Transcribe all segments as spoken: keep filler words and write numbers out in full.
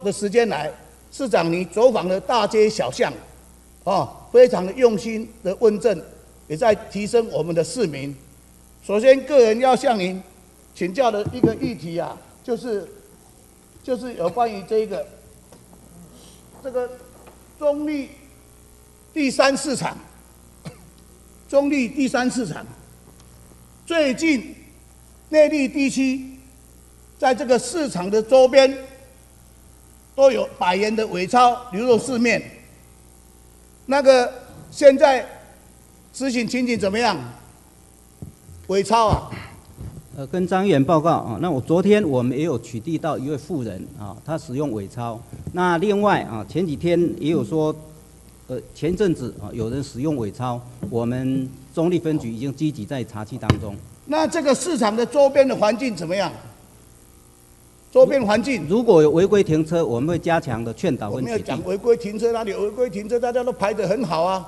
的时间来，市长你走访了大街小巷，哦，非常的用心的问政，也在提升我们的市民。首先，个人要向您请教的一个议题啊，就是就是有关于这个这个中立第三市场，中立第三市场，最近内壢地区在这个市场的周边都有百元的伪钞流入市面。那个现在执行情景怎么样？伪钞啊？ 呃，跟张议员报告啊，那我昨天我们也有取缔到一位妇人啊，她使用伪钞。那另外啊，前几天也有说，呃，前阵子啊有人使用伪钞，我们中立分局已经积极在查缉当中。 那这个市场的周边的环境怎么样？周边环境如果有违规停车，我们会加强的劝导我跟取缔。 没有讲违规停车，哪里有违规停车？大家都排得很好啊。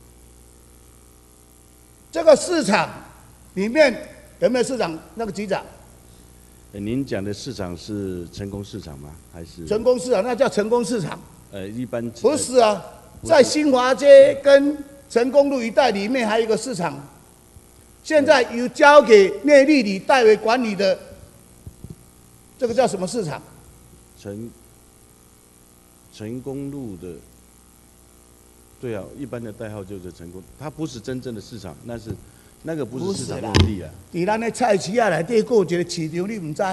这个市场里面有没有市长那个局长？ 呃您讲的市场是成功市场吗？还是成功市场，那叫成功市场。 呃，一般不是啊，在新华街跟成功路一带里面还有一个市场，现在由交给内壢里代为管理的，这个叫什么市场？ 成成功路的，对啊，一般的代号就是成功，它不是真正的市场，那是那个不是市场用地啊。 伫咱的菜市啊内底，还有一个市场，你唔知？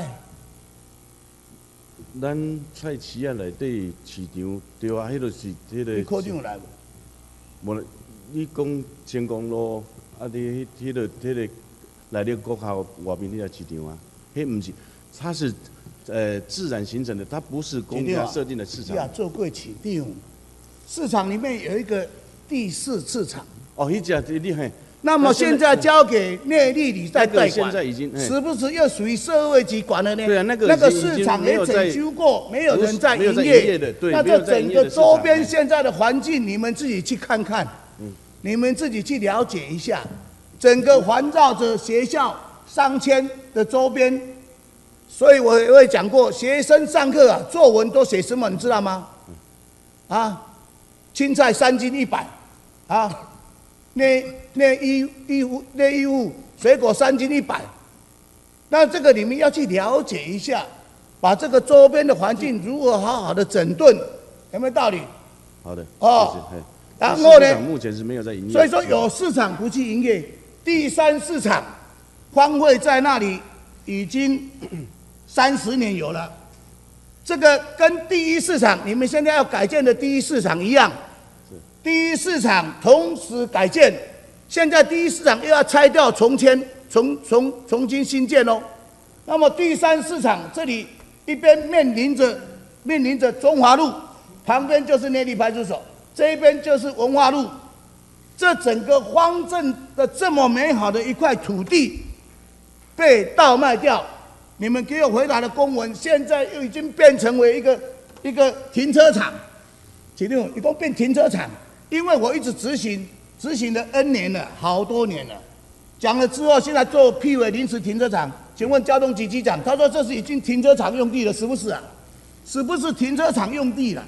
咱菜市啊内底市场，对啊，迄个是迄个。 你考证有来无？ 无，你讲成功路，啊，你迄迄个迄个内底国校外面那个市场啊，迄唔是，它是呃自然形成的，它不是公家设定的市场。 呀，做过市场，市场里面有一个第四市场。 哦，迄只你嘿。 那么现在交给内壢里在代管， 现在已经是不是又属于社会局管了呢？ 对啊，那个那个市场也整修过，没有人在营业的，对。 那这整个周边现在的环境，你们自己去看看，嗯，你们自己去了解一下，整个环绕着学校、商圈的周边。所以我也会讲过，学生上课啊，作文都写什么，你知道吗？啊，青菜三斤一百，啊。内内衣衣物内衣物，水果三斤一百。那这个你们要去了解一下，把这个周边的环境如何好好的整顿，有没有道理？ 好的。 哦。 谢谢。 然后呢？ 目前是没有在营业。 所以说有市场不去营业，第三市场荒废在那里已经三十年有了。这个跟第一市场你们现在要改建的第一市场一样。第一市场同时改建，现在第一市场又要拆掉重迁，重重重新新建哦。那么第三市场这里一边面临着面临着中华路，旁边就是内壢派出所，这一边就是文化路。这整个荒镇的这么美好的一块土地被倒卖掉，你们给我回答的公文，现在又已经变成为一个一个停车场，几六一共变停车场。因为我一直执行，执行了 N 年了，好多年了。讲了之后，现在做批为临时停车场。请问交通局局长，他说这是已经停车场用地了，是不是啊？是不是停车场用地了？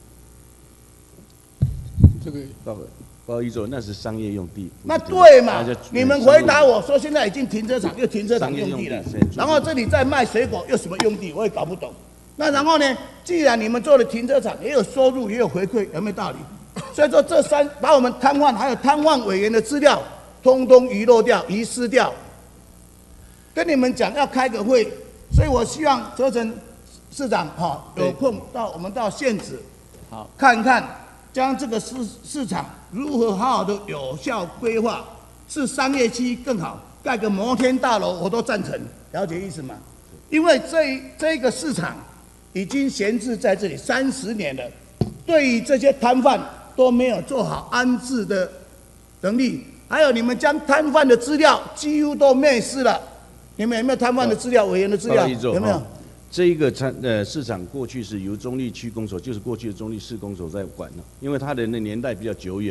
这个报报告一说，那是商业用地。 那对嘛？你们回答我说，现在已经停车场又停车场用地了，然后这里在卖水果，又什么用地？我也搞不懂。那然后呢？既然你们做了停车场，也有收入，也有回馈，有没有道理？所以说，这三把我们瘫痪还有瘫痪委员的资料，通通遗漏掉、遗失掉。跟你们讲要开个会，所以我希望泽成市长哈有空到我们到县址，好看看，将这个市市场如何好好的有效规划，是商业区更好，盖个摩天大楼我都赞成，了解意思吗？因为这这个市场已经闲置在这里三十年了，对于这些摊贩。都没有做好安置的能力，还有你们将摊贩的资料几乎都灭失了。你们有没有摊贩的资料、委员的资料？有没有？ 这一个餐呃市场过去是由中立区公所，就是过去的中立市公所在管的，因为它的那年代比较久远，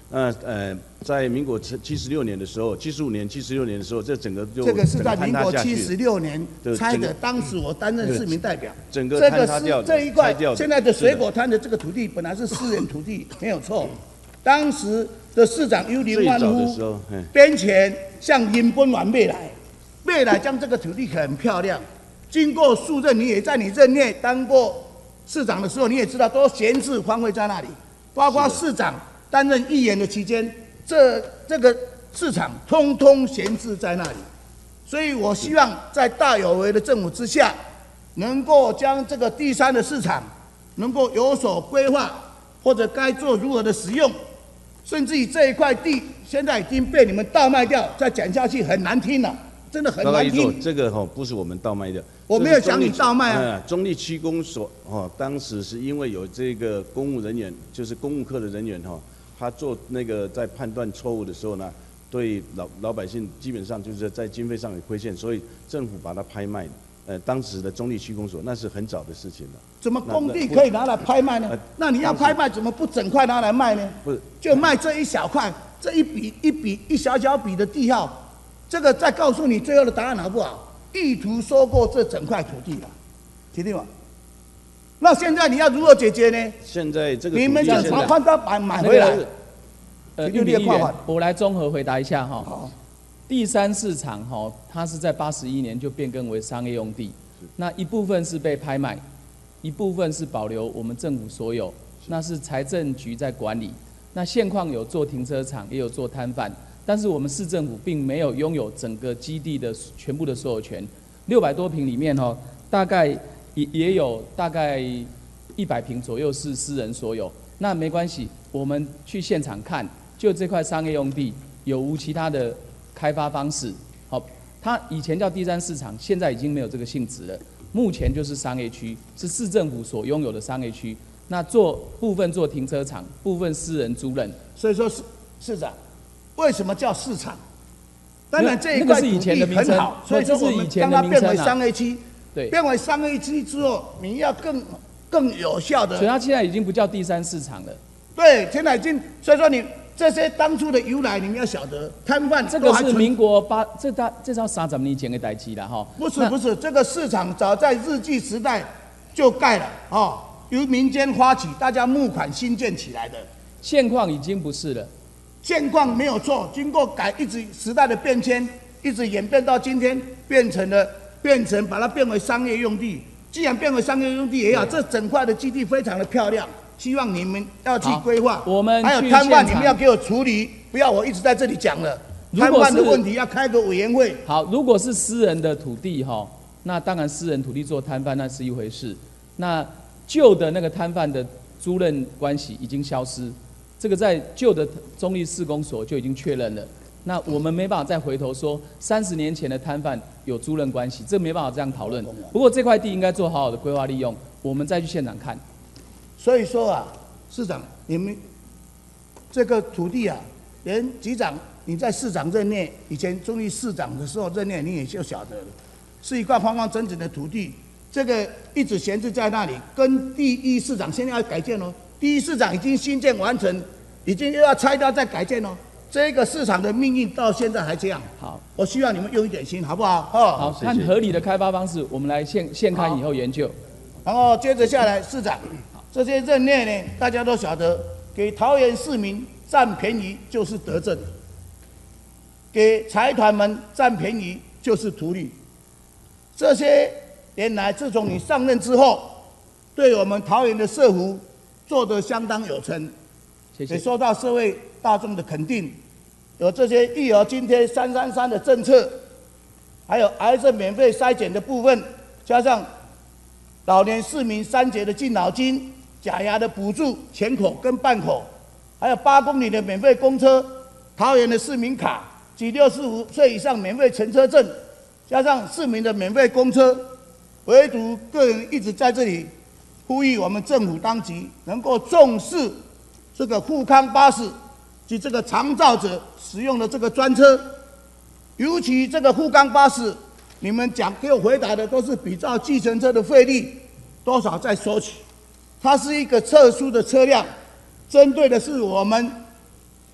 那呃，在民国七十六年的时候，七十五年、七十六年的时候，这整个就这个是在民国整个坍塌下去七十六年对拆的， 整个当时我担任市民代表。 整个这个是坍塌掉的这一块拆掉的现在的是的水果摊的这个土地本来是私人土地，没有错。当时的市长幽灵万最早的时夫候，嘿边钱向银本完未来，未来将这个土地很漂亮。经过数任，你也在你任内当过市长的时候，你也知道都闲置荒废在那里，包括市长担任议员的期间，这这个市场通通闲置在那里。所以我希望在大有为的政府之下，能够将这个第三的市场能够有所规划，或者该做如何的使用，甚至于这一块地现在已经被你们倒卖掉，再讲下去很难听了，真的很报告一座， 难听。 这个哈、哦、不是我们倒卖的， 我没有讲你倒卖啊。 嗯，中立区公所哦，当时是因为有这个公务人员，就是公务科的人员哈、哦，他做那个在判断错误的时候呢，对老老百姓基本上就是在经费上有亏欠，所以政府把它拍卖。呃，当时的中立区公所那是很早的事情了。 怎么工地可以拿来拍卖呢？ 呃那你要拍卖，怎么不整块拿来卖呢？ 不是， 就卖这一小块，这一笔一笔一小小笔的地号，这个再告诉你最后的答案好不好？意图收购这整块土地了，听听吗？那现在你要如何解决呢？ 现在这个你们就土地现在把换到买买回来。 那个呃， 请玉林议员你列跨换， 我来综合回答一下哈。 好， 第三市场哈，它是在八十一年就变更为商业用地，那一部分是被拍卖，一部分是保留我们政府所有，那是财政局在管理。那现况有做停车场，也有做摊贩，但是我们市政府并没有拥有整个基地的全部的所有权。六百多坪里面哈，大概也也有大概一百坪左右是私人所有。那没关系，我们去现场看，就这块商业用地有无其他的开发方式？好，它以前叫第三市场，现在已经没有这个性质了。目前就是商业区，是市政府所拥有的商业区。那做部分做停车场，部分私人租赁。 所以说市市长，为什么叫市场？当然这一那个是以块土地前的名称很好，所以说我们这是以前将它变为的名称啊商业区。 对， 变为商业区之后，你要更更有效的。 所以它现在已经不叫第三市场了。 对，现在已经，所以说你这些当初的由来，你们要晓得，摊贩这都还存个是民国八，这大这招三十年前的代志了哈。 不是那不是，这个市场早在日据时代就盖了哦，由民间发起，大家募款新建起来的。 现况已经不是了。 现况没有错，经过改，一直时代的变迁，一直演变到今天，变成了变成把它变为商业用地。既然变为商业用地也好，这整块的基地非常的漂亮，希望你们要去规划。 我们还有去摊贩， 现场你们要给我处理，不要我一直在这里讲了。摊如果是贩的问题要开个委员会。 好，如果是私人的土地哈，那当然私人土地做摊贩那是一回事。那旧的那个摊贩的租赁关系已经消失，这个在旧的中立市公所就已经确认了。那我们没办法再回头说三十年前的摊贩有租赁关系，这没办法这样讨论。不过这块地应该做好好的规划利用，我们再去现场看。 所以说啊，市长，你们这个土地啊，连局长你在市长任内，以前中立市长的时候任内，你也就晓得了，是一块方方整整的土地，这个一直闲置在那里，跟第一市长现在要改建哦，第一市长已经新建完成，已经又要拆掉再改建哦。这个市场的命运到现在还这样， 好， 我希望你们用一点心，好不好？哦， 好，看合理的开发方式，我们来现现看以后研究。 然后接着下来，市长这些任内呢，大家都晓得，给桃园市民占便宜就是德政，给财团们占便宜就是图利。这些年来，自从你上任之后，对我们桃园的社福做得相当有成， 谢谢也。受到社会大众的肯定。有这些育儿津贴三三三的政策，还有癌症免费筛检的部分，加上老年市民三节的敬老金、假牙的补助全口跟半口，还有八公里的免费公车、桃园的市民卡及六十五岁以上免费乘车证，加上市民的免费公车。唯独个人一直在这里呼吁我们政府当局能够重视这个富康巴士及这个长照者使用的这个专车，尤其这个富康巴士，你们讲给我回答的都是比照计程车的费率多少在收取，它是一个特殊的车辆，针对的是我们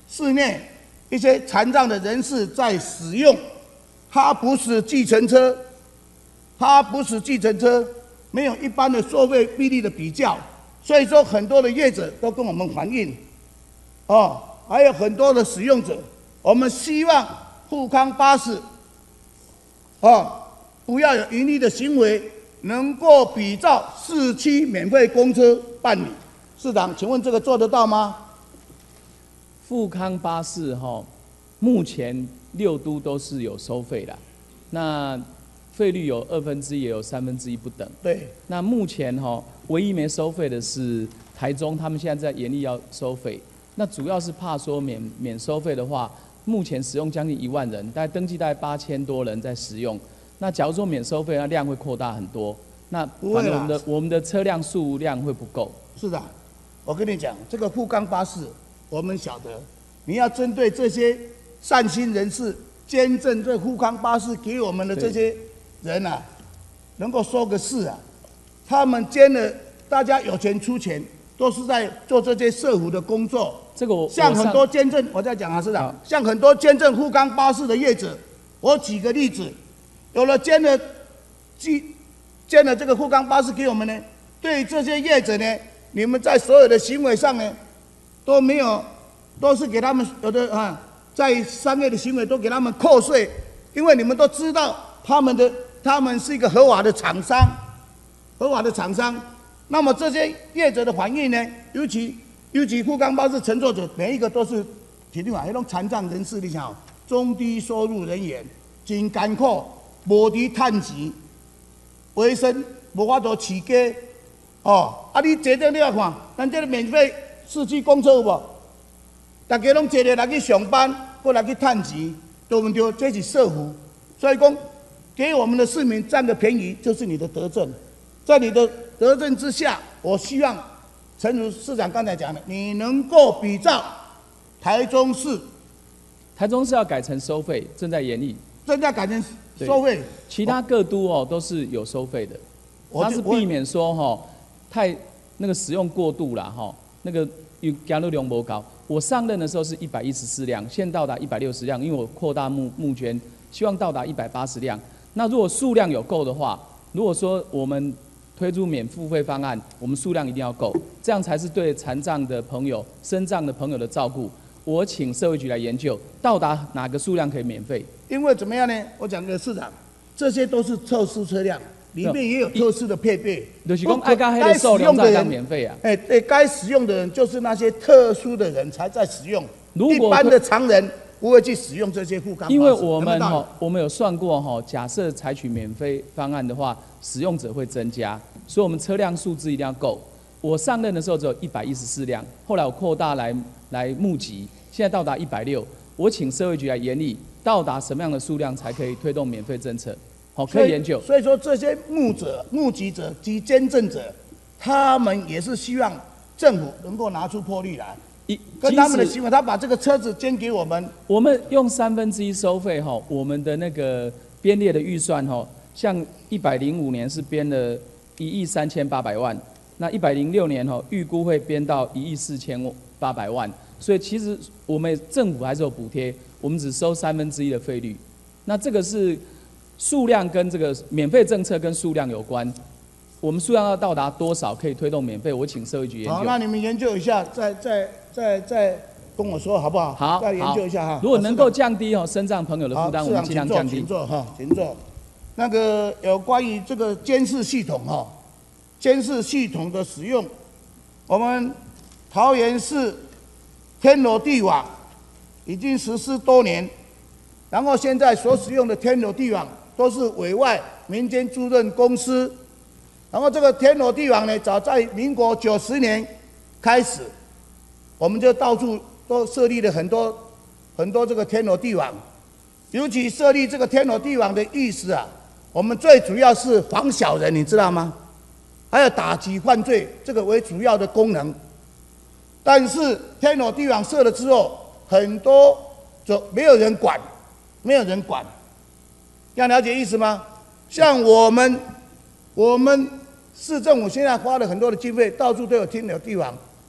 室内一些残障的人士在使用，它不是计程车，它不是计程车，没有一般的收费比例的比较，所以说很多的业者都跟我们反映，哦，还有很多的使用者，我们希望富康巴士，哦，不要有盈利的行为，能够比照市区免费公车办理。市长，请问这个做得到吗？ 富康巴士哈，目前六都都是有收费的，那费率有二分之一，也有三分之一不等。 对。 那目前哈，唯一没收费的是台中，他们现在在严厉要收费。那主要是怕说免免收费的话，目前使用将近一万人，大概登记大概八千多人在使用。那假如说免收费，那量会扩大很多。那反正我们的我们的车辆数量会不够。 是的，我跟你讲，这个富康巴士，我们晓得，你要针对这些善心人士捐赠这富康巴士给我们的这些人啊，能够说个是啊，他们捐了，大家有钱出钱，都是在做这些社福的工作。 这个我像很多捐赠，我在讲啊，市长，像很多捐赠富康巴士的业者，我举个例子，有了捐了，捐了这个富康巴士给我们呢，对这些业者呢，你们在所有的行为上呢，都没有，都是给他们有的啊，在商业的行为都给他们扣税，因为你们都知道他们的他们是一个合法的厂商，合法的厂商。那么这些业者的反应呢，尤其尤其富康巴士乘坐者，每一个都是体力好，那种残障人士，你想，中低收入人员，真艰苦，无伫趁钱，维生无法度饲家。哦，啊！你坐顶你来看，咱这个免费市区公车有无？大家拢坐咧来去上班，或来去趁钱，对不对？这是社福，所以讲给我们的市民占个便宜，就是你的德政。在你的德政之下，我希望诚如市长刚才讲的，你能够比照台中市， 台中市要改成收费，正在研议， 正在改成收费， 其他各都哦都是有收费的，它是避免说哈。太那个使用过度了哈，那个有加入量不高。我上任的时候是一百一十四辆，现到达一百六十辆，因为我扩大募募捐，希望到达一百八十辆。那如果数量有够的话，如果说我们推出免付费方案，我们数量一定要够，这样才是对残障的朋友、身障的朋友的照顾。我请社会局来研究，到达哪个数量可以免费？ 因为怎么样呢？我讲给市长，这些都是特殊车辆。里面也有特殊的配备， 就是讲爱该该使用的人免费啊。 哎，对，该使用的人就是那些特殊的人才在使用， 如果一般的常人不会去使用这些富康巴士。 因为我们哈，我们有算过哈，假设采取免费方案的话，使用者会增加，所以我们车辆数字一定要够。我上任的时候只有一百一十四辆，后来我扩大来来募集，现在到达一百六。我请社会局来研议，到达什么样的数量才可以推动免费政策？好，可以研究。 所以说，这些募者、募集者及捐赠者，他们也是希望政府能够拿出魄力来，跟他们的行为，他把这个车子捐给我们， 我们用三分之一收费哈，我们的那个编列的预算哈，像一百零五年是编了一亿三千八百万，那一百零六年哈预估会编到一亿四千八百万，所以其实我们政府还是有补贴，我们只收三分之一的费率，那这个是。数量跟这个免费政策跟数量有关，我们数量要到达多少可以推动免费？我请社会局研究。 好，那你们研究一下，再再再再跟我说好不好？ 好， 再研究一下哈。 如果能够降低哦身障朋友的负担，我们尽量降低。 请坐哈，请坐。那个有关于这个监视系统哈，监视系统的使用，我们桃园市天罗地网已经实施多年，然后现在所使用的天罗地网。都是委外民间租赁公司，然后这个天罗地网呢，早在民国九十年开始，我们就到处都设立了很多很多这个天罗地网。尤其设立这个天罗地网的意思啊，我们最主要是防小人，你知道吗？还有打击犯罪，这个为主要的功能。但是天罗地网设了之后，很多就没有人管，没有人管。要了解意思吗？像我们，我们市政府现在花了很多的经费，到处都有天罗地网，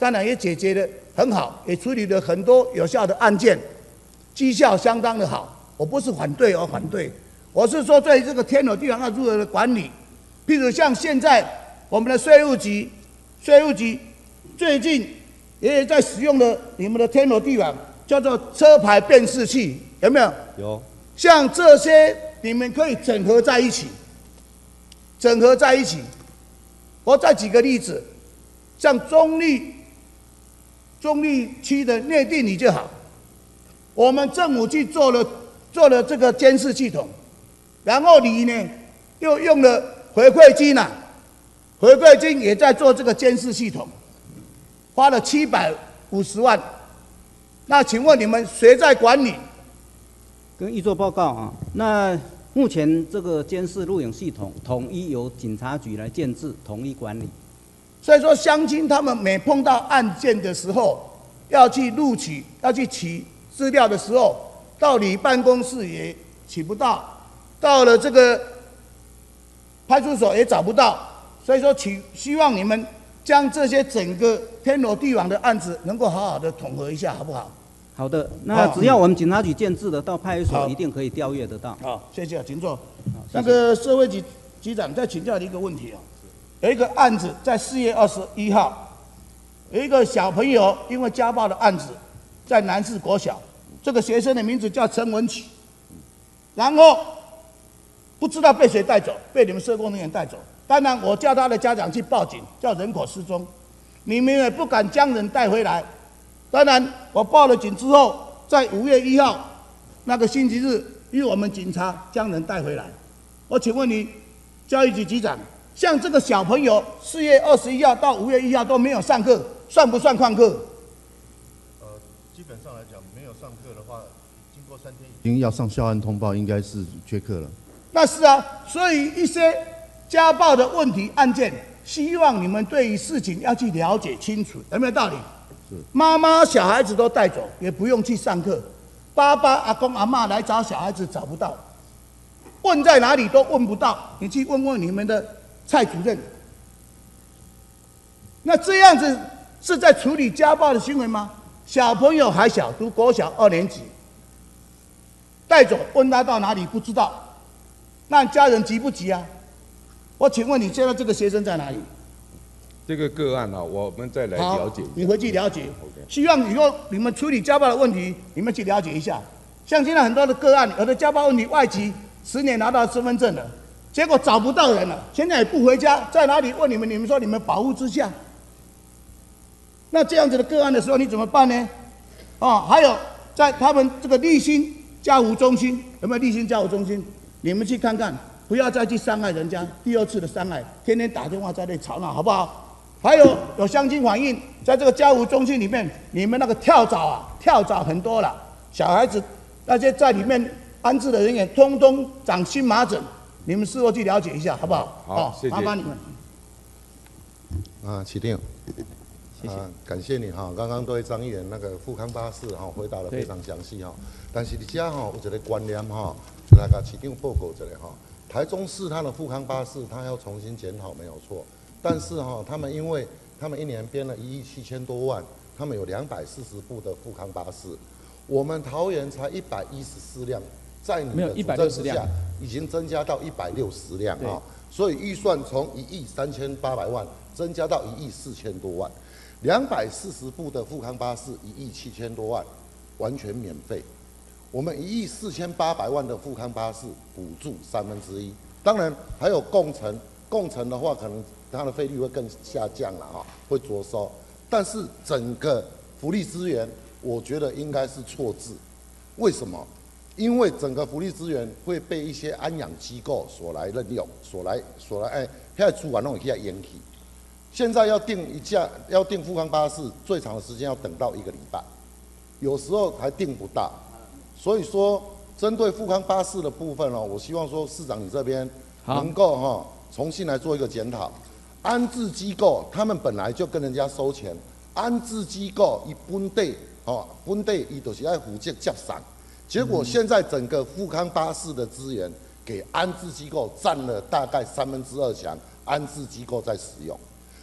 当然也解决得很好，也处理了很多有效的案件，绩效相当的好。我不是反对而反对，我是说对这个天罗地网要如何的管理。譬如像现在我们的税务局，税务局最近也在使用了你们的天罗地网，叫做车牌辨识器，有没有？ 有。 像这些你们可以整合在一起，整合在一起。我再举个例子，像中立中立区的内地里就好，我们政府去做了做了这个监视系统，然后你呢又用了回馈金啊，回馈金也在做这个监视系统，花了七百五十万。那请问你们谁在管理？ 跟议座报告啊，那目前这个监视录影系统统一由警察局来建制，统一管理。 所以说，乡亲他们每碰到案件的时候，要去录取、要去取资料的时候，到你办公室也取不到，到了这个派出所也找不到。所以说，请希望你们将这些整个天罗地网的案子能够好好的统合一下，好不好？ 好的，那只要我们警察局建制的，到派出所一定可以调阅得到。 好，谢谢，请坐。那个社会局局长再请教你一个问题啊，有一个案子在四月二十一号，有一个小朋友因为家暴的案子，在南市国小，这个学生的名字叫陈文启，然后不知道被谁带走，被你们社工人员带走。当然，我叫他的家长去报警，叫人口失踪，你们也不敢将人带回来。当然，我报了警之后，在五月一号那个星期日，由我们警察将人带回来。我请问你，教育局局长，像这个小朋友四月二十一号到五月一号都没有上课，算不算旷课？ 呃，基本上来讲，没有上课的话，经过三天已经要上校案通报，应该是缺课了。 那是啊，所以一些家暴的问题案件，希望你们对于事情要去了解清楚，有没有道理？妈妈小孩子都带走，也不用去上课。爸爸、阿公、阿嬷来找小孩子找不到，问在哪里都问不到。你去问问你们的蔡主任。那这样子是在处理家暴的行为吗？小朋友还小，读国小二年级，带走问他到哪里不知道，那家人急不急啊？我请问你现在这个学生在哪里？ 这个个案啊，我们再来了解。 你回去了解。希望以后你们处理家暴的问题，你们去了解一下。像现在很多的个案，有的家暴问题外籍十年拿到身份证了，结果找不到人了，现在也不回家，在哪里问你们？你们说你们保护之下，那这样子的个案的时候，你怎么办呢？哦，还有在他们这个立新家扶中心，有没有立新家扶中心？你们去看看，不要再去伤害人家，第二次的伤害，天天打电话在那里吵闹，好不好？还有有乡亲反映，在这个家扶中心里面，你们那个跳蚤啊，跳蚤很多了，小孩子那些在里面安置的人员，通通长荨麻疹，你们事后去了解一下，好不好？ 好，谢谢。 麻烦你们。 啊，起定。谢谢。啊，感谢你哈，刚刚对张议员那个富康巴士哈回答得非常详细哈。但是你家哈有一个观念哈，就来个市长报告一下哈。台中市它的富康巴士，它要重新检讨没有错。但是哈，他们因为他们一年编了一亿七千多万，他们有两百四十部的富康巴士，我们桃园才一百一十四辆，在你的主政之下，已经增加到一百六十辆啊，所以预算从一亿三千八百万增加到一亿四千多万，两百四十部的富康巴士一亿七千多万，完全免费。我们一亿四千八百万的富康巴士补助三分之一，当然还有共乘，共乘的话可能它的费率会更下降了啊，会着收。但是整个福利资源，我觉得应该是错置。为什么？因为整个福利资源会被一些安养机构所来任用，所来所来哎，现在主管弄起来延期。现在要订一架，要订富康巴士，最长的时间要等到一个礼拜，有时候还订不到。所以说，针对富康巴士的部分哦，我希望说市长你这边能够哈、哦、重新来做一个检讨。安置机构他们本来就跟人家收钱，安置机构以本地哦本地伊就是爱负责接送，结果现在整个富康巴士的资源给安置机构占了大概三分之二强，安置机构在使用。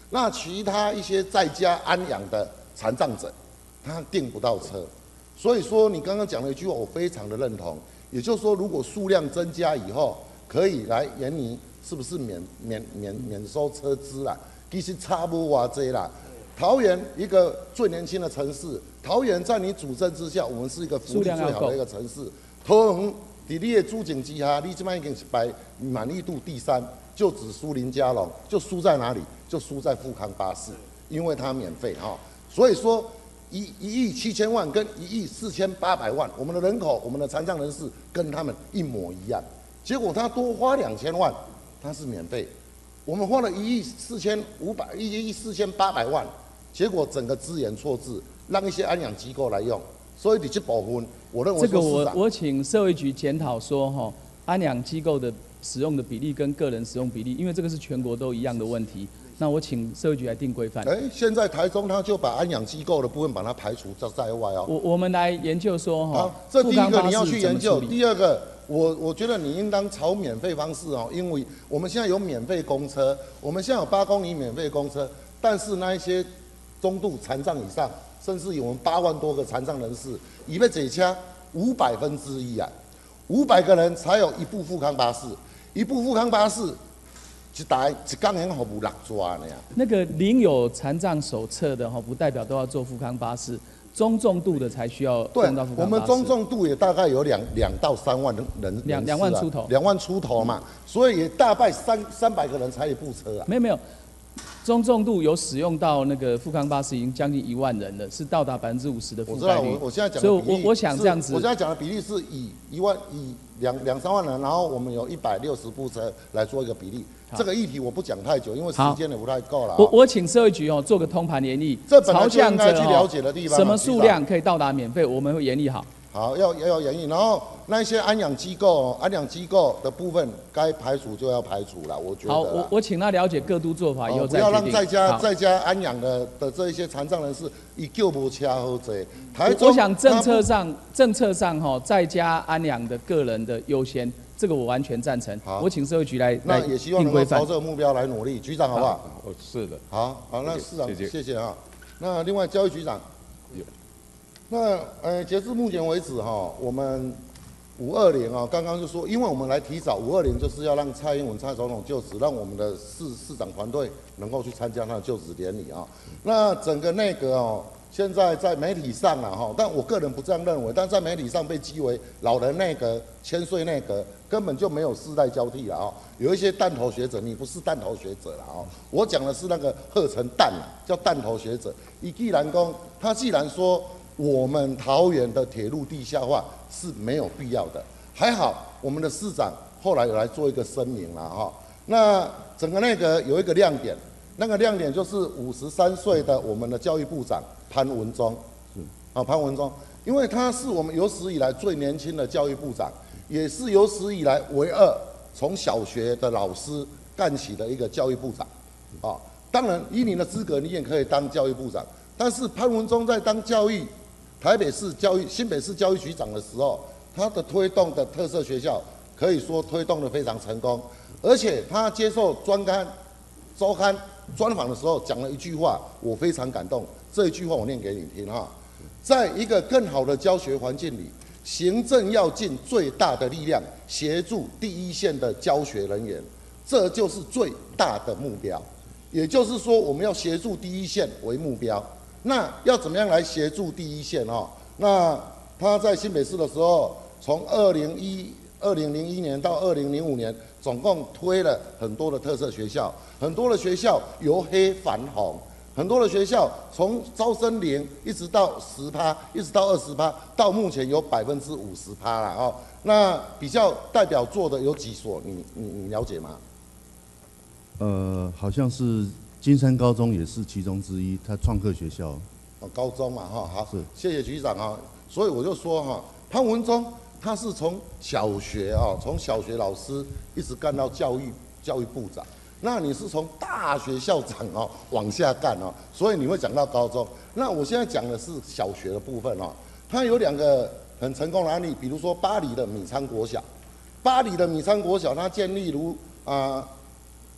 那其他一些在家安养的残障者，他订不到车。所以说，你刚刚讲了一句话，我非常的认同。也就是说，如果数量增加以后，可以来研拟是不是免免免免收车资啦？其实差不多这啦。桃园一个最年轻的城市，桃园在你主政之下，我们是一个福利最好的一个城市。桃园在你的主政之下，你这边已经是排满意度第三，就只输林佳龙，就输在哪里？就输在富康巴士，因为它免费哈。所以说。一一亿七千万跟一亿四千八百万，我们的人口，我们的残障人士跟他们一模一样，结果他多花两千万，他是免费，我们花了一亿四千五百一亿四千八百万，结果整个资源错置，让一些安养机构来用，所以你这部分，我认为这个我我请社会局检讨说哈，安养机构的使用的比例跟个人使用比例，因为这个是全国都一样的问题。那我请社会局来定规范。 哎，现在台中他就把安养机构的部分把它排除在在外哦。 我我们来研究说哈， 好，这第一个你要去研究。第二个，我我觉得你应当朝免费方式哦，因为我们现在有免费公车，我们现在有八公里免费公车，但是那一些中度残障以上，甚至有我们八万多个残障人士，以被这车五百分之一啊，五百个人才有一部富康巴士，一部富康巴士。一台一工能服务六抓呢呀。 那个领有残障手册的哈，不代表都要坐富康巴士，中重度的才需要用到富康巴士。 我们中重度也大概有两两到三万人， 两两万出头， 两万出头嘛，所以也大概三三百个人才一部车啊。 没有没有，中重度有使用到那个富康巴士已经将近一万人了，是到达百分之五十的覆盖率。 我知道，我我现在讲的所以比例， 我我想这样子， 我现在讲的比例是以一万以两两三万人，然后我们有一百六十部车来做一个比例。这个议题我不讲太久，因为时间也不太够了。 我我请社会局哦做个通盘研议， 这本来就应该去了解的地方。 什么数量可以到达免费，我们会研议好。 好，要要要研议，然后那些安养机构，安养机构的部分该排除就要排除了，我觉得。 好，我我请他了解各都做法以后再决定。 不要让在家在家安养的的这一些残障人士以救不掐好这。台中， 我想政策上政策上哈，在家安养的个人的优先。这个我完全赞成。 好， 我请社会局来那也希望能够朝这个目标来努力。局长好不好？ 哦，是的。 好，好，那市长谢谢谢谢啊。那另外教育局长， 有。 那呃，截至目前为止哈，我们五二零啊，刚刚就说，因为我们来提早五二零，就是要让蔡英文蔡总统就职，让我们的市市长团队能够去参加他的就职典礼啊。那整个内阁哦。现在在媒体上啊，哈，但我个人不这样认为，但在媒体上被讥为老人内阁、千岁内阁，根本就没有世代交替了啊。有一些弹头学者，你不是弹头学者了啊，我讲的是那个贺成蛋啊，叫弹头学者。以既然公，他既然说我们桃园的铁路地下化是没有必要的，还好我们的市长后来有来做一个声明了哈。那整个内阁有一个亮点。那个亮点就是五十三岁的我们的教育部长潘文忠，啊潘文忠，因为他是我们有史以来最年轻的教育部长，也是有史以来唯二从小学的老师干起的一个教育部长，啊，当然以你的资格，你也可以当教育部长，但是潘文忠在当教育台北市教育新北市教育局长的时候，他的推动的特色学校可以说推动的非常成功，而且他接受专刊周刊专访的时候讲了一句话，我非常感动。这一句话我念给你听哈，在一个更好的教学环境里，行政要尽最大的力量协助第一线的教学人员，这就是最大的目标。也就是说，我们要协助第一线为目标。那要怎么样来协助第一线哦？那他在新北市的时候，从二零一二零零一年到二零零五年，总共推了很多的特色学校，很多的学校由黑返红，很多的学校从招生零一直到十趴，一直到二十趴，到目前有百分之五十趴了哦。那比较代表作的有几所？你你你了解吗？ 呃，好像是金山高中也是其中之一，它创客学校。 哦，高中嘛哈，好， 是， 谢谢局长啊。所以我就说哈，潘文忠他是从小学啊，从小学老师一直干到教育教育部长。那你是从大学校长哦往下干哦，所以你会讲到高中。那我现在讲的是小学的部分哦，它有两个很成功的案例，比如说巴黎的米仓国小，巴黎的米仓国小，它建立如啊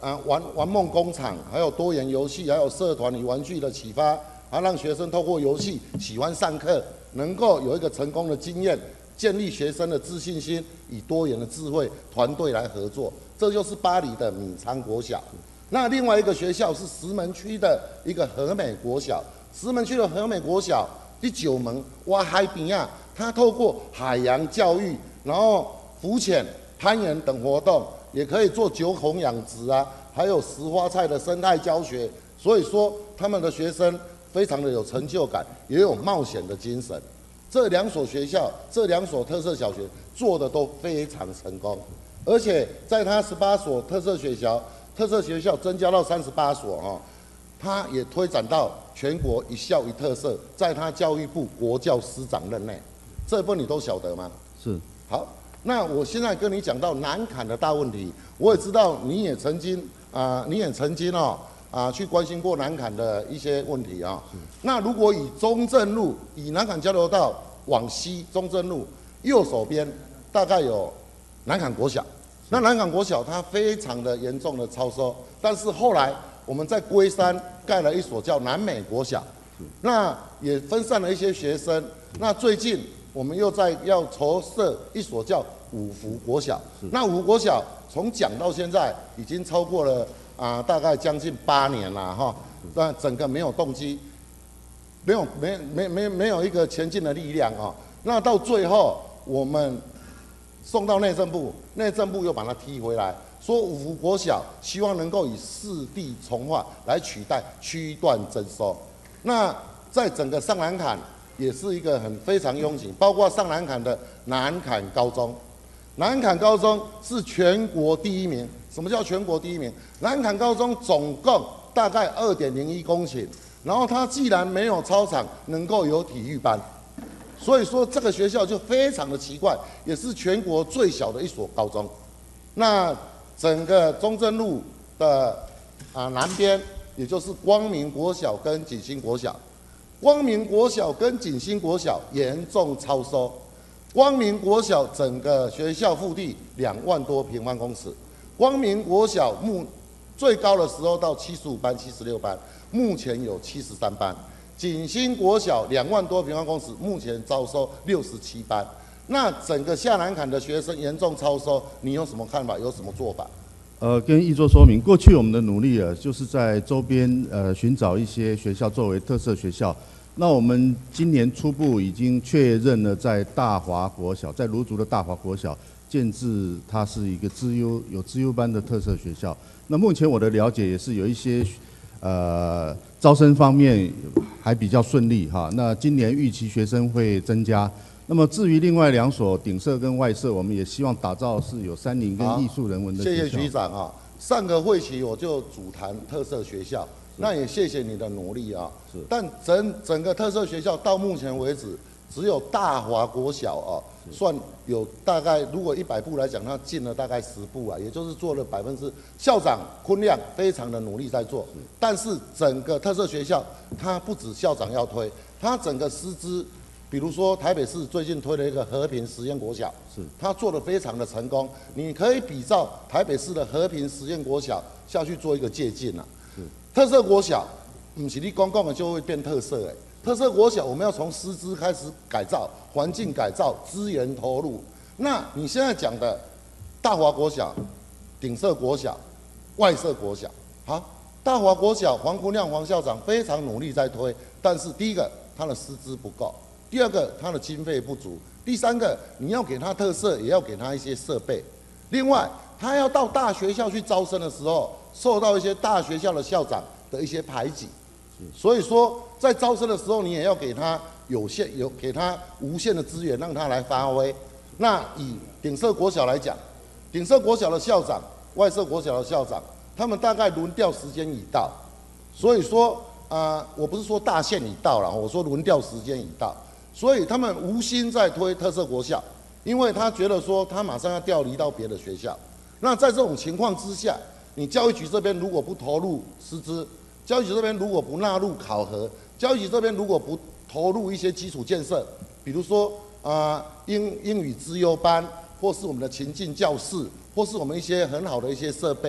啊玩玩梦工厂，还有多元游戏，还有社团与玩具的启发，啊让学生透过游戏喜欢上课，能够有一个成功的经验，建立学生的自信心，以多元的智慧团队来合作，这就是巴黎的米仓国小。那另外一个学校是石门区的一个和美国小，石门区的和美国小第九门哇海边啊，它透过海洋教育，然后浮潜、攀岩等活动，也可以做九孔养殖啊，还有石花菜的生态教学。所以说，他们的学生非常的有成就感，也有冒险的精神。这两所学校，这两所特色小学做的都非常成功，而且在它十八所特色学校，特色学校增加到三十八所哦，它也推展到全国一校一特色，在它教育部国教司长任内，这部分你都晓得吗？ 是。 好，那我现在跟你讲到南崁的大问题，我也知道你也曾经啊、呃，你也曾经哦啊、呃、去关心过南崁的一些问题啊、哦。那如果以中正路，以南崁交流道往西，中正路右手边大概有南崁国小。那南崁国小它非常的严重的超收，但是后来我们在龟山盖了一所叫南美国小，那也分散了一些学生。那最近我们又在要筹设一所叫五福国小，那五福国小从讲到现在已经超过了啊、呃、大概将近八年了哈，那整个没有动机，没有没没没没有一个前进的力量啊。那到最后我们送到内政部，内政部又把它踢回来，说五福国小希望能够以市地重划来取代区段征收。那在整个上南崁也是一个很非常拥挤，包括上南崁的南崁高中，南崁高中是全国第一名。什么叫全国第一名？南崁高中总共大概二点零一公顷，然后它既然没有操场，能够有体育班。所以说这个学校就非常的奇怪，也是全国最小的一所高中。那整个中正路的啊南边，也就是光明国小跟景兴国小，光明国小跟景兴国小严重超收。光明国小整个学校腹地两万多平方公尺，光明国小目最高的时候到七十五班、七十六班，目前有七十三班。景兴国小两万多平方公尺，目前招收六十七班。那整个下南崁的学生严重超收，你有什么看法？有什么做法？ 呃，跟议座说明，过去我们的努力啊，就是在周边呃寻找一些学校作为特色学校。那我们今年初步已经确认了，在大华国小，在芦竹的大华国小建制，它是一个资优有资优班的特色学校。那目前我的了解也是有一些呃招生方面还比较顺利哈。那今年预期学生会增加。那么至于另外两所顶社跟外社，我们也希望打造是有山林跟艺术人文的学校。 谢谢局长啊，上个会期我就主谈特色学校，那也谢谢你的努力啊。是。但整整个特色学校到目前为止，只有大华国小啊，算有大概如果一百步来讲，它进了大概十步啊，也就是做了百分之。校长昆亮非常的努力在做，但是整个特色学校，它不止校长要推，它整个师资。比如说台北市最近推了一个和平实验国小，是它做得非常的成功，你可以比照台北市的和平实验国小下去做一个借鉴啊。特色国小，不是你公共的就会变特色哎，特色国小我们要从师资开始改造，环境改造，资源投入。那你现在讲的大华国小、顶社国小、外社国小，好，大华国小黄坤亮黄校长非常努力在推，但是第一个他的师资不够。第二个，它的经费不足；第三个，你要给它特色，也要给它一些设备。另外，他要到大学校去招生的时候，受到一些大学校的校长的一些排挤。所以说，在招生的时候，你也要给他有限、有给他无限的资源，让他来发挥。那以顶社国小来讲，顶社国小的校长、外社国小的校长，他们大概轮调时间已到。所以说，啊、呃，我不是说大限已到了，我说轮调时间已到。所以他们无心在推特色国小，因为他觉得说他马上要调离到别的学校。那在这种情况之下，你教育局这边如果不投入师资，教育局这边如果不纳入考核，教育局这边如果不投入一些基础建设，比如说啊、呃、英英语资优班，或是我们的情境教室，或是我们一些很好的一些设备，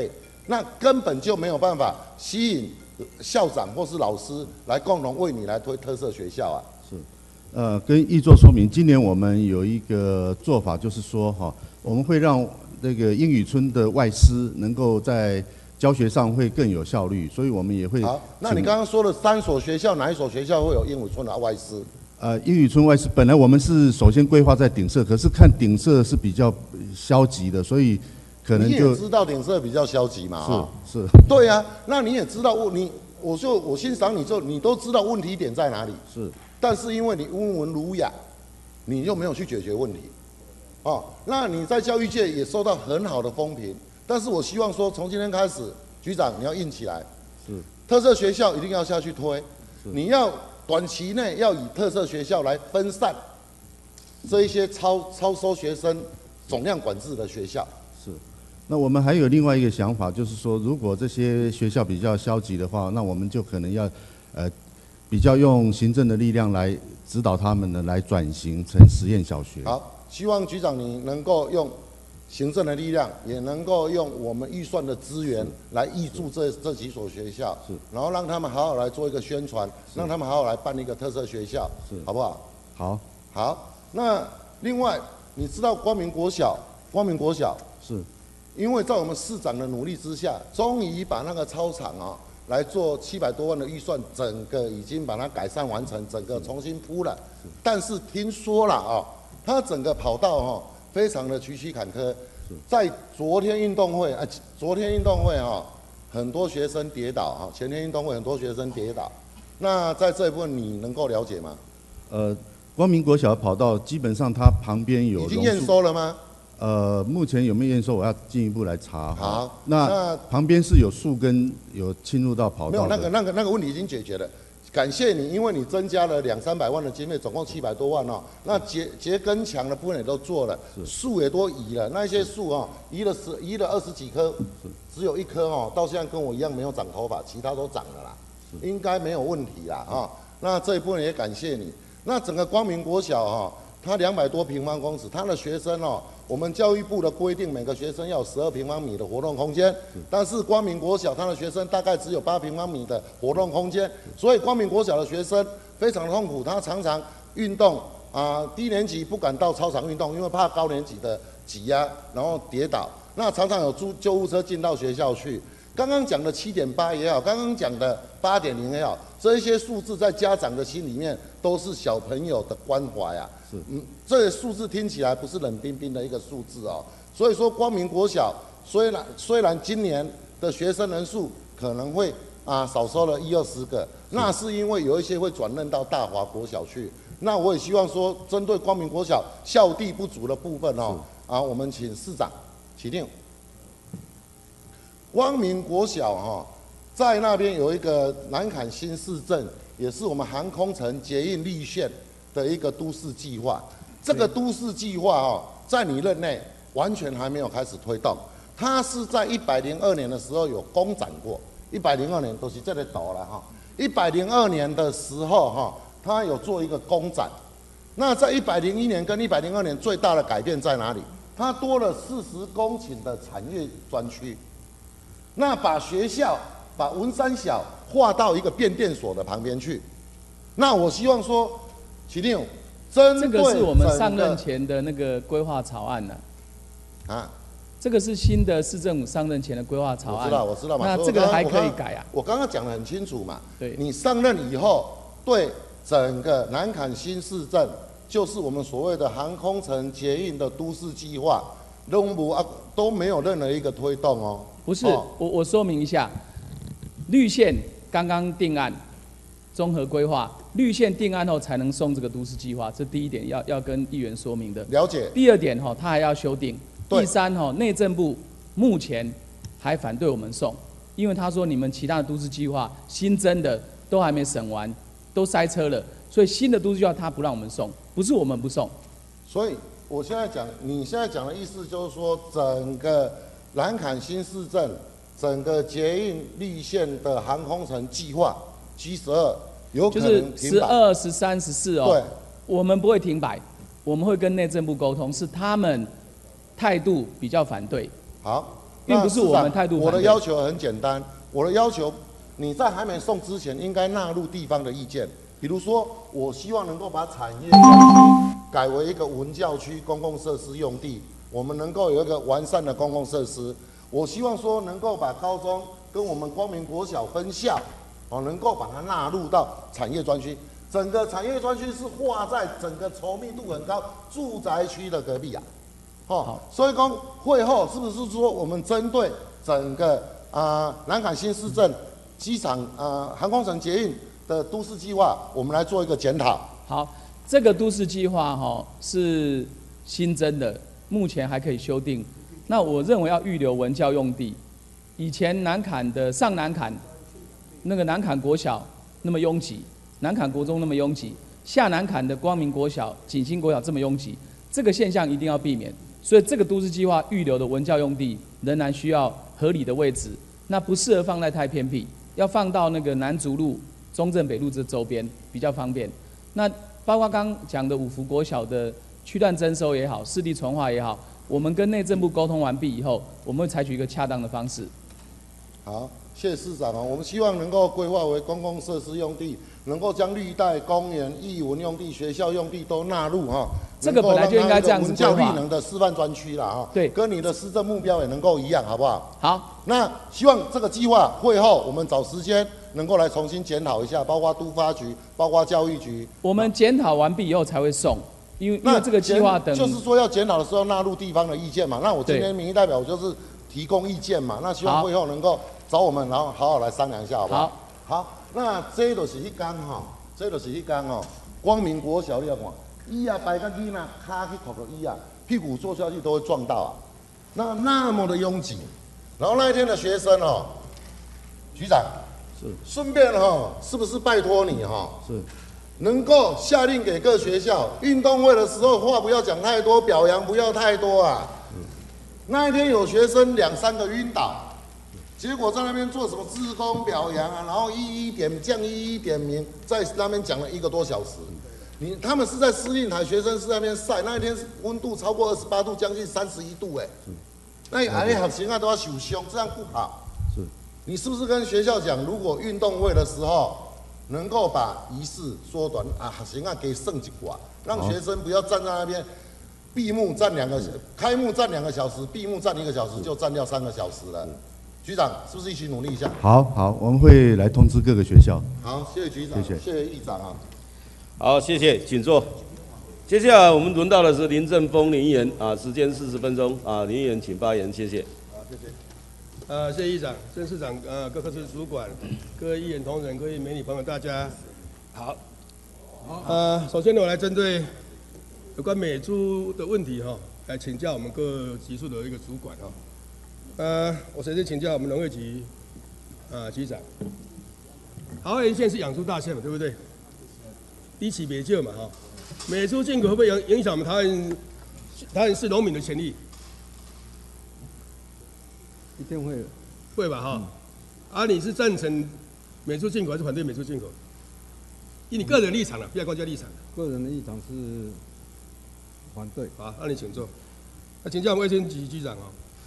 那根本就没有办法吸引校长或是老师来共同为你来推特色学校啊。 是，呃，跟易做说明，今年我们有一个做法，就是说哈，我们会让那个英语村的外师能够在教学上会更有效率，所以我们也会。 好，那你刚刚说的三所学校，哪一所学校会有英语村的外师？ 呃，英语村外师本来我们是首先规划在鼎社，可是看鼎社是比较消极的，所以可能就你也知道鼎社比较消极嘛， 是是， 对啊，那你也知道我你我就我欣赏你之后，你都知道问题点在哪里， 是， 但是因为你温文儒雅，你又没有去解决问题，哦，那你在教育界也受到很好的风评，但是我希望说从今天开始，局长你要硬起来， 是， 特色学校一定要下去推，你要。短期内要以特色学校来分散这一些超超收学生总量管制的学校。 是，那我们还有另外一个想法，就是说，如果这些学校比较消极的话，那我们就可能要，呃，比较用行政的力量来指导他们呢，来转型成实验小学。 好，希望局长你能够用行政的力量，也能够用我们预算的资源来挹注这这几所学校， 是， 然后让他们好好来做一个宣传，让他们好好来办一个特色学校， 是， 好不好？ 好， 好。那另外，你知道光明国小，光明国小是， 因为在我们市长的努力之下，终于把那个操场啊来做七百多万的预算，整个已经把它改善完成，整个重新铺了。但是听说了啊，它整个跑道哈、啊。非常的崎岖坎坷，在昨天运动会，啊，昨天运动会哈，很多学生跌倒哈，前天运动会很多学生跌倒，那在这一部分你能够了解吗？ 呃，光明国小跑道基本上它旁边有已经验收了吗？ 呃，目前有没有验收，我要进一步来查。 好， 那, 那旁边是有树根有侵入到跑道的， 没有那个那个那个问题已经解决了。感谢你，因为你增加了两三百万的经费，总共七百多万哦。那结结根墙的部分也都做了，树也都移了，那些树哦，移了十移了二十几棵，只有一棵哦，到现在跟我一样没有长头发，其他都长了啦，应该没有问题啦啊。那这一部分也感谢你。那整个光明国小哈，它两百多平方公尺，它的学生哦，我们教育部的规定，每个学生要有十二平方米的活动空间，但是光明国小它的学生大概只有八平方米的活动空间，所以光明国小的学生非常痛苦，他常常运动啊、呃，低年级不敢到操场运动，因为怕高年级的挤压，然后跌倒，那常常有救救护车进到学校去。刚刚讲的七点八也好，刚刚讲的八点零也好，这一些数字在家长的心里面都是小朋友的关怀啊。是，嗯，这些数字听起来不是冷冰冰的一个数字哦。所以说，光明国小虽然虽然今年的学生人数可能会啊少收了一二十个，那是因为有一些会转任到大华国小去。那我也希望说，针对光明国小校地不足的部分哦，啊，我们请市长起定。光明国小哈，在那边有一个南崁新市镇，也是我们航空城捷运绿线的一个都市计划。这个都市计划哈，在你任内完全还没有开始推动。它是在一百零二年的时候有公展过，一百零二年都是这里倒了哈。一百零二年的时候哈，它有做一个公展。那在一百零一年跟一百零二年最大的改变在哪里？它多了四十公顷的产业专区。那把学校把文山小划到一个变电所的旁边去，那我希望说，启定针对这个是我们上任前的那个规划草案呢、 啊，啊， 这个是新的市政府上任前的规划草案。 我知道，我知道嘛。 那这个还可以改啊。 我刚刚讲得很清楚嘛。 对。 你上任以后，对整个南崁新市镇，就是我们所谓的航空城捷运的都市计划，都不啊都没有任何一个推动哦。 不是，哦、我我说明一下，绿线刚刚定案，综合规划，绿线定案后才能送这个都市计划，这第一点要要跟议员说明的。 了解。 第二点哈、哦，他还要修订。第三哈、哦，内政部目前还反对我们送，因为他说你们其他的都市计划新增的都还没审完，都塞车了，所以新的都市计划他不让我们送，不是我们不送。 所以我现在讲，你现在讲的意思就是说，整个南崁新市镇整个捷运绿线的航空城计划 G 十二有可能停摆， 就是十二、十三、十四哦。 对， 我们不会停摆，我们会跟内政部沟通，是他们态度比较反对。 好， 并不是我们态度反对。 我的要求很简单，我的要求你在还没送之前，应该纳入地方的意见。比如说，我希望能够把产业专区改为一个文教区公共设施用地，我们能够有一个完善的公共设施。我希望说能够把高中跟我们光明国小分校，哦，能够把它纳入到产业专区。整个产业专区是划在整个稠密度很高住宅区的隔壁啊。哦，所以讲会后是不是说我们针对整个啊、呃、南崁新市镇机场啊、呃、航空城捷运的都市计划，我们来做一个检讨。 好，这个都市计划哈、哦、是新增的，目前还可以修订。那我认为要预留文教用地。以前南崁的上南崁那个南崁国小那么拥挤，南崁国中那么拥挤，下南崁的光明国小、景兴国小这么拥挤，这个现象一定要避免。所以这个都市计划预留的文教用地仍然需要合理的位置，那不适合放在太偏僻，要放到那个南竹路、中正北路这周边比较方便。那包括刚讲的五福国小的区段征收也好，市地重划也好，我们跟内政部沟通完毕以后，我们会采取一个恰当的方式。 好，谢谢市长啊，我们希望能够规划为公共设施用地，能够将绿带、公园、艺文用地、学校用地都纳入哈。 这个本来就应该这样子文教绿能的示范专区啦哈。 对， 跟你的施政目标也能够一样，好不好？ 好， 那希望这个计划会后，我们找时间能够来重新检讨一下，包括都发局，包括教育局。 我们检讨完毕以后才会送，因为因为这个计划等就是说要检讨的时候纳入地方的意见嘛。那我今天民意代表我就是提供意见嘛。那希望会后能够找我们，然后好好来商量一下，好不好？好。好，那这就是迄天吼，这就是迄天吼，光明国小你要看，椅啊摆个椅呐，卡去靠个椅啊，屁股坐下去都会撞到啊。那那么的拥挤，然后那一天的学生哦，局长是顺便哈，是不是拜托你哈？ 是。 能够下令给各学校，运动会的时候话不要讲太多，表扬不要太多啊。那一天有学生两三个晕倒，结果在那边做什么志工表扬啊，然后一一点将一一点名，在那边讲了一个多小时。你他们是在司令台，学生是在那边晒，那一天温度超过二十八度，将近三十一度哎。那哎学生啊都要受伤，这样不好。 是。你是不是跟学校讲，如果运动会的时候能够把仪式缩短啊，学生啊给剩几寡，让学生不要站在那边。闭幕站两个，开幕站两个小时，闭幕站一个小时，就站掉三个小时了。局长，是不是一起努力一下？ 好好，我们会来通知各个学校。 好，谢谢局长， 谢谢， 谢谢议长啊。 好，谢谢，请坐。接下来我们轮到的是林正峰林议员啊，时间四十分钟啊，林议员请发言，谢谢。 好，谢谢。呃，谢谢议长、郑市长、呃各科室主管、各位议员同仁、各位媒体朋友，大家好。呃，首先呢，我来针对有关美猪的问题哈、哦，来请教我们各局处的一个主管哈、哦。呃，我首先请教我们农业局啊、呃、局长。桃园县是养猪大县嘛，对不对？低起美救嘛哈、哦，美猪进口会不会影影响我们桃园桃园市农民的权利？ 一定会的， 会吧哈、嗯？啊，你是赞成美猪进口还是反对美猪进口？以你个人立场了，不要国家立场。 个人的立场是反对。 好，那你请坐。那请教我们卫生局局长哦。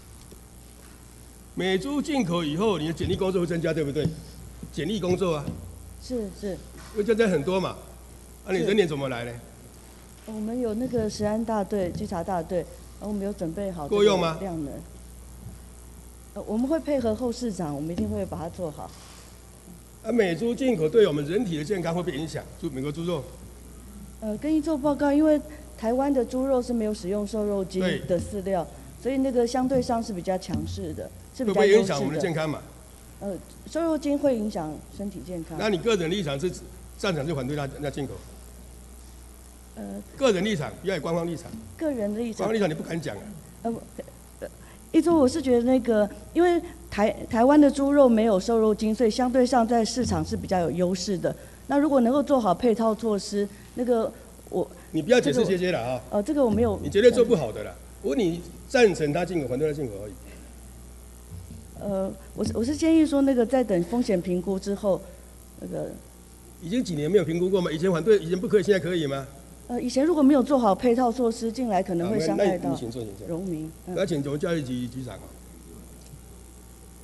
美猪进口以后，你的检疫工作会增加，对不对？检疫工作啊。 是是。 会增加很多嘛？那、啊、你人脸怎么来呢？ 我们有那个食安大队、稽查大队，我们有准备好够用吗？ 量能。呃，我们会配合后市长，我们一定会把它做好。 啊，美猪进口对我们人体的健康会不会影响？猪美国猪肉？ 呃，跟你做报告，因为台湾的猪肉是没有使用瘦肉精的饲料，所以那个相对上是比较强势的，是比较优势的。会不会影响我们的健康嘛？ 呃，瘦肉精会影响身体健康。 那你个人立场是赞成就反对它那进口？ 呃， 个人立场，不要有官方立场。 个人的立场。 官方立场你不敢讲啊？ 呃，呃，一周我是觉得那个，因为台台湾的猪肉没有瘦肉精，所以相对上在市场是比较有优势的。那如果能够做好配套措施，那个我你不要解释这些了啊。 呃，这个我没有。 你绝对做不好的啦。我问你赞成他进口，反对他进口而已。 呃，我是我是建议说，那个在等风险评估之后，那个。 已经几年没有评估过吗？以前反对，以前不可以，现在可以吗？ 呃，以前如果没有做好配套措施进来，可能会伤害到农民。 嗯， 我要请我们教育局局长啊。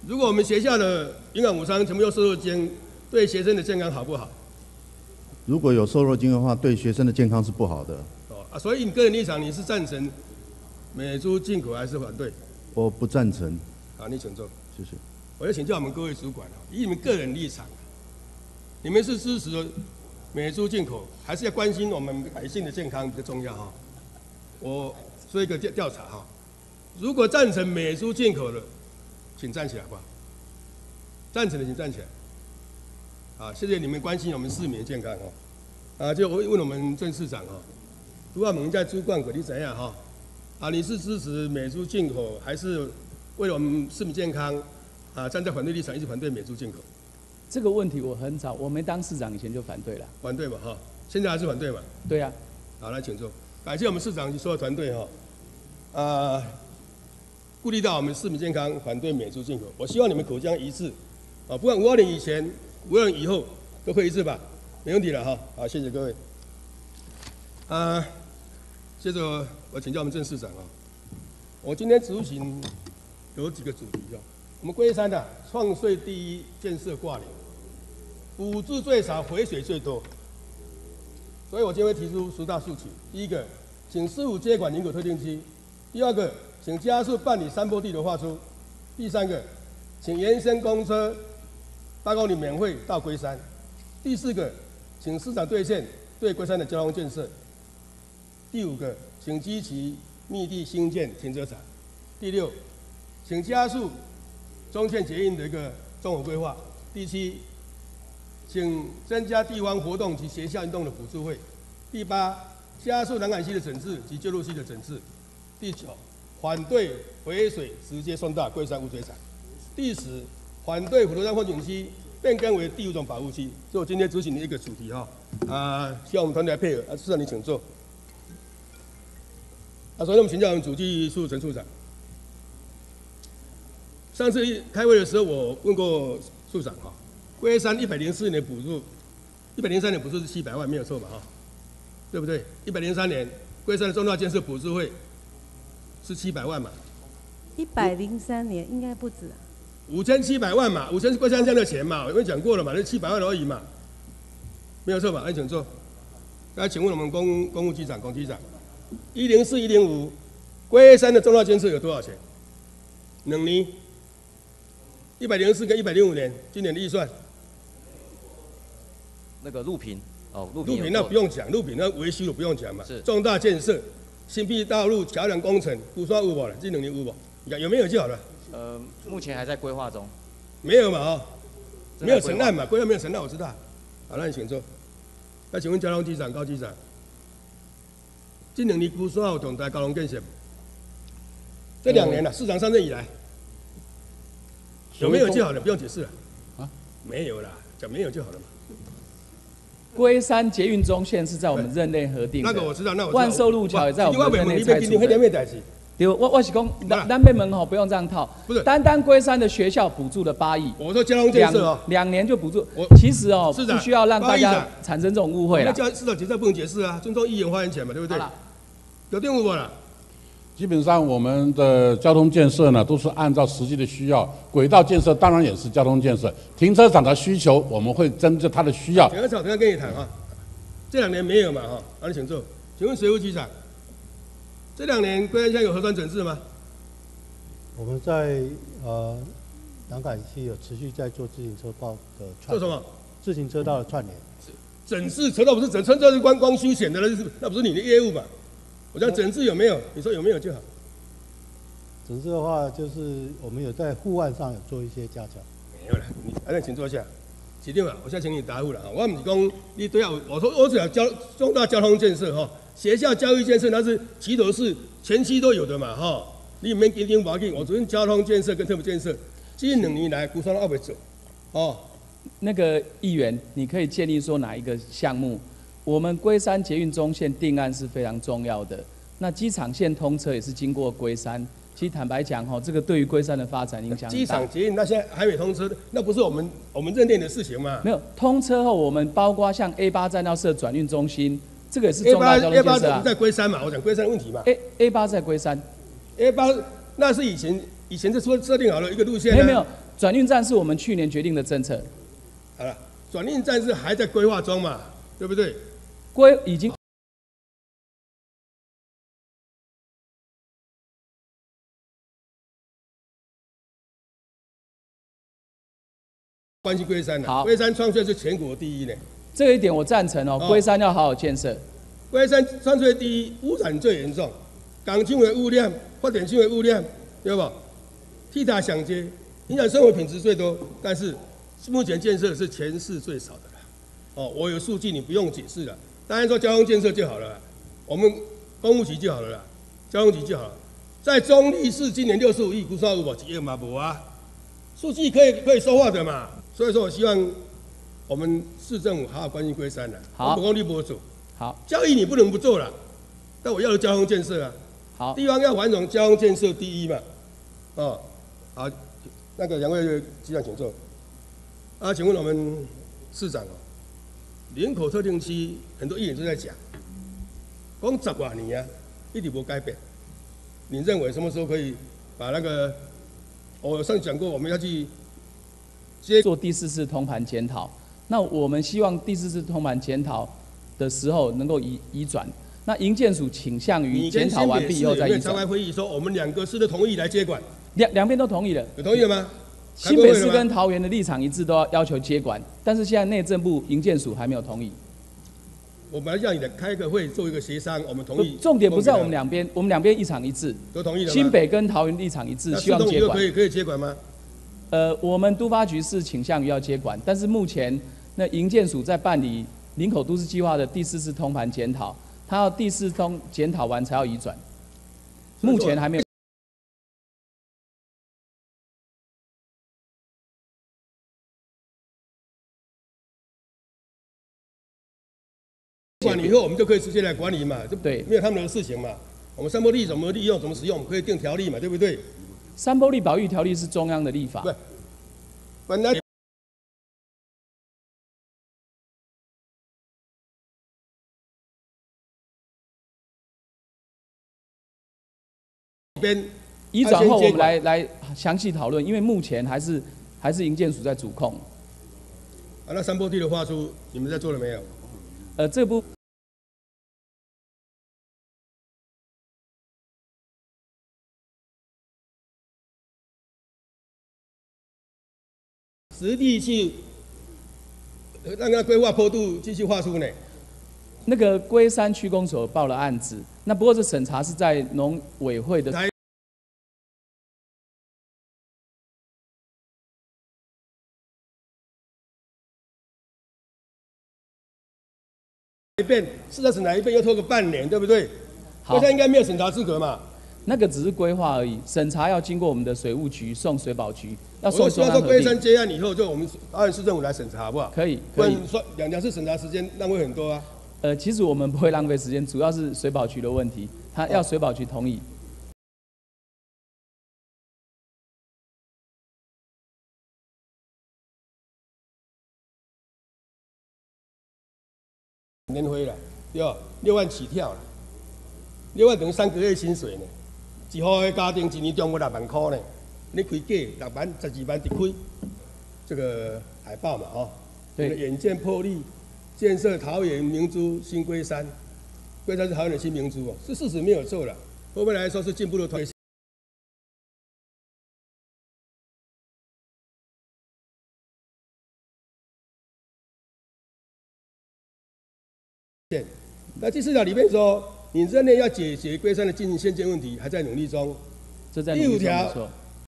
如果我们学校的营养午餐全部用瘦肉精，对学生的健康好不好？ 如果有瘦肉精的话，对学生的健康是不好的。 哦啊，所以你个人立场，你是赞成美猪进口还是反对？ 我不赞成。 好，你请坐。 谢谢。 我要请教我们各位主管啊，以你们个人立场，你们是支持美猪进口，还是要关心我们百姓的健康比较重要哈？我做一个调调查哈，如果赞成美猪进口的，请站起来好不好？赞成的请站起来。啊，谢谢你们关心我们市民的健康哈。啊，就我问我们郑市长哈，如果我们在猪罐股你怎样哈？啊，你是支持美猪进口，还是为了我们市民健康啊站在反对立场，一直反对美猪进口？ 这个问题我很早，我没当市长以前就反对了。 反对嘛哈，现在还是反对嘛？ 对呀、 啊。好，来请坐。感谢我们市长及所有团队哈，啊，顾虑到我们市民健康，反对美猪进口。我希望你们口腔一致，啊，不管五二零以前、五二零以后都可以一致吧，没问题了哈。好，谢谢各位。啊，接着我请教我们郑市长啊，我今天执行有几个主题啊，我们龟山的、啊、创税第一，建设挂零，补助最少，回水最多。所以我今天会提出十大诉求：第一个，请市府接管林口特定区；第二个，请加速办理山坡地的划出；第三个，请延伸公车八公里免费到龟山；第四个，请市长兑现对龟山的交通建设；第五个，请积极密地兴建停车场；第六，请加速中线捷运的一个综合规划；第七，请增加地方活动及学校运动的补助费。第八，加速南港溪的整治及旧路溪的整治。第九，反对回水直接送到龟山污水厂。第十，反对虎头山风景区变更为第五种保护区。所以我今天执行的一个主题哈，啊，希望我们团队来配合。啊，市长你请坐。啊，首先我们请教我们主计处陈处长。上次开会的时候，我问过处长哈。龟山一百零四年补助，一百零三年补助是七百万，没有错吧？哈，对不对？一百零三年龟山的重大建设补助费是七百万嘛？ 一百零三年应该不止啊。 五千七百万嘛，五千是龟山乡的钱嘛，我们讲过了嘛，那七百万而已嘛，没有错吧？来，请坐。那请问我们公公务局长、龚局长，一零四、一零五，龟山的重大建设有多少钱？两年，一百零四跟一百零五年，今年的预算。 那个路平哦，路平路平那不用讲，路平那维修的不用讲嘛。 是重大建设，新辟道路、桥梁工程，估算有无了？这两年有无？你看有没有就好了。 呃，目前还在规划中。 没有嘛啊、哦，没有成案嘛，规划没有成案，我知道。好，那你请坐。那请问交通局长、高局长，这两年估算有重大交通建设？这两年了、啊，市长上任以来，有没有就好了，不用解释了。啊，没有啦，讲没有就好了嘛。 龟山捷运中线是在我们任内核定的， 那个我知道，那我知道。 万寿路桥也在我们任内拆除的。对，我我是讲，南南北门吼不用这样套， 不是， 单单龟山的学校补助了八亿。 我说交通建设哦， 两年就补助。其实哦，不需要让大家产生这种误会了。 那市长解释不能解释啊，尊重议员发言权嘛，对不对？有定无了。 基本上我们的交通建设呢，都是按照实际的需要，轨道建设当然也是交通建设，停车场的需求我们会针对它的需要。 停车场等下跟你谈啊，这两年没有嘛哈，好，你请坐。请问水务局长，这两年龟山乡有核酸整治吗？ 我们在呃南港区有持续在做自行车道的串。 做什么？ 自行车道的串联。 整治车道不是整，车道是观光休闲的，那是那不是你的业务嘛？我讲整治有没有？你说有没有就好。 整治的话，就是我们有在护岸上有做一些加强。 没有了，你那请坐下。指定了，我现在请你答复了啊。我不是讲你对啊，我说我只要交重大交通建设哈，学校教育建设那是齐头式前期都有的嘛哈。你免紧张不要紧，我昨天交通建设跟特别建设，近两年来估算都不会走。哦， 那个议员，你可以建议说哪一个项目？我们龟山捷运中线定案是非常重要的，那机场线通车也是经过龟山。其实坦白讲，哈，这个对于龟山的发展影响很大。 机场捷运那现在还没通车，那不是我们我们认定的事情吗？ 没有通车后，我们包括像 A 八站要设转运中心，这个也是重大交通建设啊。 A 八在龟山嘛，我讲龟山的问题嘛。 A A 八在龟山 ，A 八那是以前以前就说设定好了一个路线、啊。 没有没有， 转运站是我们去年决定的政策。 好了，转运站是还在规划中嘛，对不对？ 规已经。 关心龟山的、啊，龟山创税是全国第一呢。 这个一点我赞成哦，龟山要好好建设。 龟山创税第一，污染最严重，港区的污染、发电区的污染，对不？替他想接，影响生活品质最多，但是目前建设是全市最少的了。哦，我有数据，你不用解释了。当然说交通建设就好了，我们公务局就好了啦，交通局就好了。在中立市今年六十五亿，估算有无？几亿嘛无啊？数据可以可以说话的嘛。所以说我希望我们市政府好好关心龟山了。 好， 不光你不做， 好， 教育你不能不做了，但我要的交通建设啊。 好， 地方要繁荣，交通建设第一嘛。哦，好，那个两位局长请坐。啊，请问我们市长哦，林口特定区很多议员都在讲，讲十多年啊，一直没改变。你认为什么时候可以把那个？我上次讲过，我们要去。 做第四次通盘检讨，那我们希望第四次通盘检讨的时候能够移移转。那营建署倾向于检讨完毕以后再移转。 常开会议说我们两个市都同意来接管， 两两边都同意了。 有同意了吗？ 新北市跟桃园的立场一致，都要要求接管，但是现在内政部营建署还没有同意。 我们要你的开个会做一个协商，我们同意。 重点不在我们两边，我们两边立场一致， 都同意了。 新北跟桃园立场一致，希望接管。 可以可以接管吗？ 呃，我们都发局是倾向于要接管，但是目前那营建署在办理林口都市计划的第四次通盘检讨，它要第四通检讨完才要移转，目前还没有。 管以后我们就可以直接来管理嘛，对不对？没有他们的事情嘛，我们山坡地怎么利用、怎么使用，我们可以定条例嘛，对不对？ 山坡地保育条例是中央的立法。 对，本来边移转后我们来来详细讨论，因为目前还是还是营建署在主控。 啊，那山坡地的划出你们在做了没有？ 呃，这部。 实地去让它规划坡度继续画出呢。 那个龟山区公所报了案子，那不过这审查是在农委会的。 一遍，是在审查一遍又拖个半年，对不对？龟山应该没有审查资格嘛？ 那个只是规划而已，审查要经过我们的水务局送水保局，要送中央核定。 我希望说龟山接案以后，就我们桃园市政府来审查，好不好？ 可以，可以。 说两两次审查时间浪费很多啊。 呃，其实我们不会浪费时间，主要是水保局的问题，他要水保局同意。 年灰了，对吧？六万起跳了。六万等于三个月薪水呢，一户的家庭一年中有六万块呢，你开价六万、十二万一开，这个海报嘛，哦，对，远见魄力建设桃园明珠新龟山，龟山是桃园的新明珠哦，是事实没有错了，后面来说是进步的推。那第四条里面说。你任内要解决龟山的经营现金问题，还在努力中。 这在努力中。 第五条，